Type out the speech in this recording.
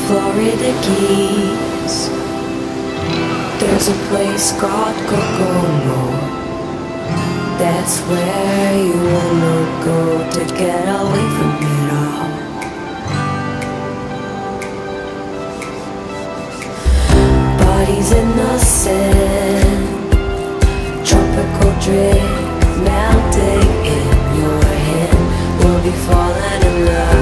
Florida Keys. There's a place called Kokomo. That's where you wanna go to get away from it all. Bodies in the sand, tropical drink melting in your hand. We'll be falling in love.